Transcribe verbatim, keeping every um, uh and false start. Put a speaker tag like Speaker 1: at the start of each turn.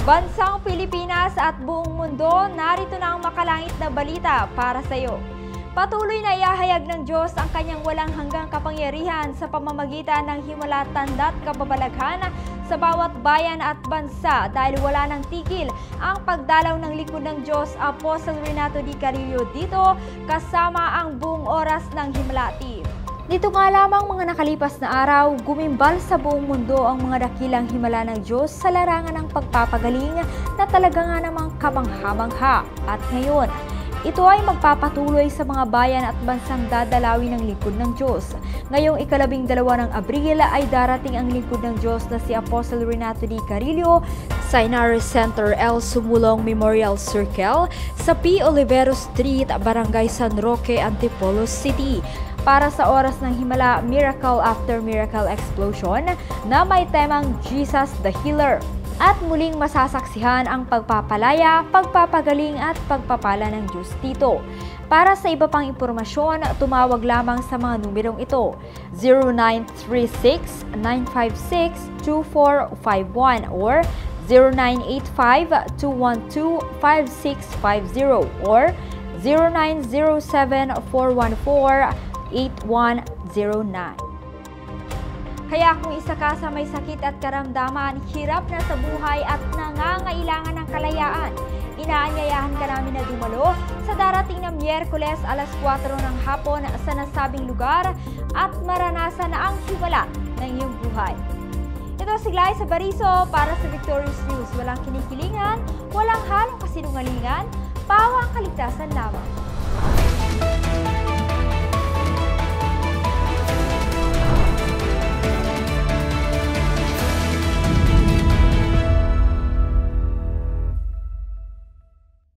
Speaker 1: Bansang Pilipinas at buong mundo, narito na ang makalangit na balita para sa iyo. Patuloy na iahayag ng Diyos ang kanyang walang hanggang kapangyarihan sa pamamagitan ng himala, tanda at kababalaghan sa bawat bayan at bansa dahil wala nang tigil ang pagdalaw ng lingkod ng Diyos, Apostle Renato D. Carillo dito kasama ang buong oras ng Himala Team. Dito nga lamang mga nakalipas na araw, gumimbal sa buong mundo ang mga dakilang himala ng Diyos sa larangan ng pagpapagaling na talaga nga namang kamangha-mangha. At ngayon, ito ay magpapatuloy sa mga bayan at bansang dadalawin ng lingkod ng Diyos. Ngayong ikalabing dalawa ng Abril ay darating ang lingkod ng Diyos na si Apostle Renato D. Carillo sa Inares Center L. Sumulong Memorial Circle sa P. Olivero Street, Barangay San Roque, Antipolo City, para sa oras ng himala Miracle After Miracle Explosion na may temang Jesus the Healer. At muling masasaksihan ang pagpapalaya, pagpapagaling at pagpapala ng Diyos dito. Para sa iba pang impormasyon, tumawag lamang sa mga numerong ito: zero nine three six, nine five six, two four five one or zero nine eight five, two one two, five six five zero or zero nine zero seven, four one four, eight one zero nine. Kaya kung isa ka sa may sakit at karamdaman, hirap na sa buhay at nangangailangan ng kalayaan, inaanyayahan ka namin na dumalo sa darating na Miyerkules alas kwatro ng hapon sa nasabing lugar at maranasan na ang himala ng iyong buhay. Ito si Glyza Bariso para sa Victorious News. Walang kinikilingan, walang halong kasinungalingan, pawang kaligtasan lamang.